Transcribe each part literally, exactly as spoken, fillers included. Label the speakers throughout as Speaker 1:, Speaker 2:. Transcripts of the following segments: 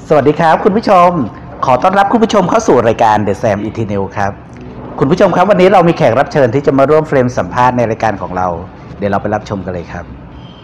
Speaker 1: สวัสดีครับคุณผู้ชมขอต้อนรับคุณผู้ชมเข้าสู่รายการ The Sam Eternal ครับคุณผู้ชมครับวันนี้เรามีแขกรับเชิญที่จะมาร่วมเฟรมสัมภาษณ์ในรายการของเราเดี๋ยวเราไปรับชมกันเลยครับ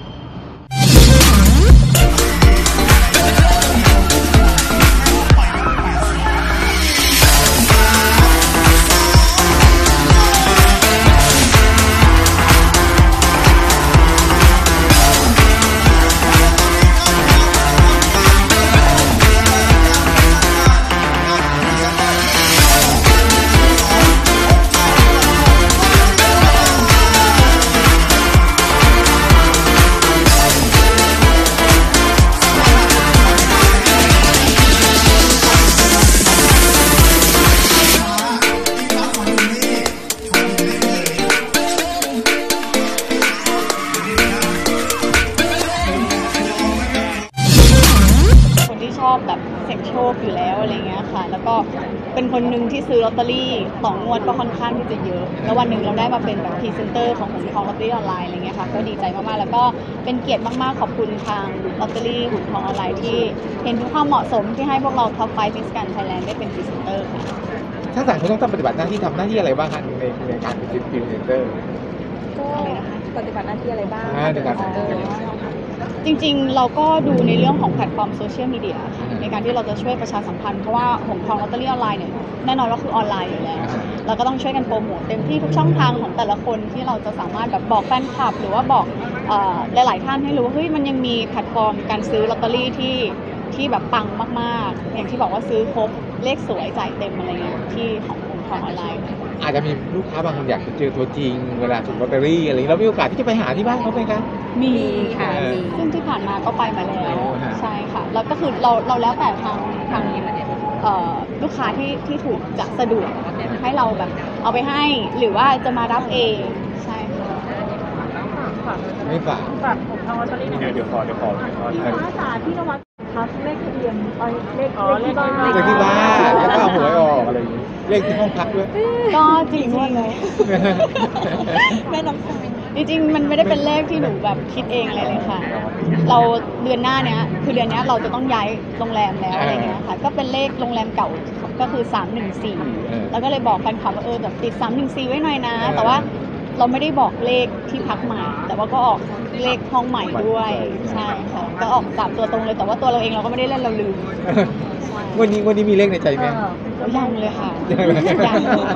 Speaker 2: ชอบแบบเสี่ยงโชคอยู่แล้วอะไรเงี้ยค่ะแล้วก็เป็นคนหนึ่งที่ซื้อลอตเตอรี่ต่องวดก็ค่อนข้างที่จะเยอะแล้ววันหนึ่งเราได้มาเป็นแบบพรีเซนเตอร์ของหงทองลอตเตอรี่ออนไลน์อะไรเงี้ยค่ะก็ดีใจมากๆแล้วก็เป็นเกียรติมากๆขอบคุณทางลอตเตอรี่หงทองออนไลน์ที่เห็นถึงความเหมาะสมที่ให้พวกเราท็อปไฟว์มิสแกรนด์ไทยแลนด์ได้เป็นพรีเซนเตอร์ค่ะ
Speaker 3: ถ้าสั่งคุณต้องปฏิบัติหน้าที่ทำหน้าที่อะไรบ้างคะในในการเป็นพรีเซนเตอร์
Speaker 2: ก็ปฏิบัติหน้าที่อะไรบ้าง
Speaker 3: ในการ
Speaker 2: จริงๆเราก็ดูในเรื่องของแพลตฟอร์มโซเชียลมีเดียในการที่เราจะช่วยประชาสัมพันธ์เพราะว่าหงทองลอตเตอรี่ออนไลน์เนี่ยแน่นอนว่าคือออนไลน์อยู่แล้วเราก็ต้องช่วยกันโปรโมทเต็มที่ทุกช่องทางของแต่ละคนที่เราจะสามารถแบบบอกแฟนคลับหรือว่าบอกหลายๆท่านให้รู้ว่าเฮ้ยมันยังมีแพลตฟอร์มการซื้อลอตเตอรี่ที่ที่แบบปังมากๆอย่างที่บอกว่าซื้อครบเลขสวยจ่ายเต็มอะไรเงี้ยที่ของหงทองออนไลน์
Speaker 3: อาจจะมีลูกค้าบางคนอยากจะเจอตัวจริงเวลาถูกลอตเตอรี่อะไรเรามีโอกาสที่จะไปหาที่บ้านเขาไหมคะ
Speaker 2: มีค่ะซึ่งที่ผ่านมาก็ไปมาแล้วใช่ค่ะแล้วก็คือเราเราแล้วแต่ทางทางลูกค้าที่ที่ถูกจะสะดวกให้เราแบบเอาไปให้หรือว่าจะมารับเองใช่ค่ะ
Speaker 3: ไม่ฝาก
Speaker 2: ฝากผมทางลอตเตอรี่
Speaker 3: เดี๋ยวเดี๋ยวขอเดี๋ยวขอ
Speaker 2: ที่ภาษาที่นวัดครับเลขทะเบียนเลขเลขที่บ้าน
Speaker 3: เลขที่บ้านแล้วก็หวยออกอะไรอย่างนี้เลขที่ห้องพักด้วย
Speaker 2: ก็จริงๆเลยแม่น้ำจริงๆมันไม่ได้เป็นเลขที่หนูแบบคิดเองอะไรเลยค่ะเราเดือนหน้าเนี้ยคือเดือนนี้เราจะต้องย้ายโรงแรมแล้วอะไรเงี้ยค่ะก็เป็นเลขโรงแรมเก่าก็คือสามหนึ่งสี่แล้วก็เลยบอกแฟนคลับว่าเออแบบติดสามหนึ่งสี่ไว้หน่อยนะแต่ว่าเราไม่ได้บอกเลขที่พักใหม่แต่ว่าก็ออกเลขห้องใหม่ด้วยใช่ค่ะก็ออกสามตัวตรงเลยแต่ว่าตัวเราเองเราก็ไม่ได้เล่นเราลืม
Speaker 3: วันนี้วันนี้มีเลขในใจไหม
Speaker 2: ยังเลยค่ะ
Speaker 3: ยัง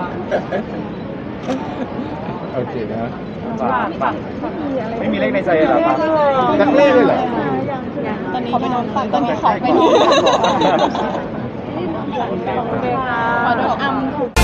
Speaker 3: โอเคนะไม่มีเลขในใจเหรอครับนักเลขเลยเหรอ
Speaker 2: ตอนนี้ขอไปนอนฝันตอนนี้ขอไปนอนขอโดนอัมถูก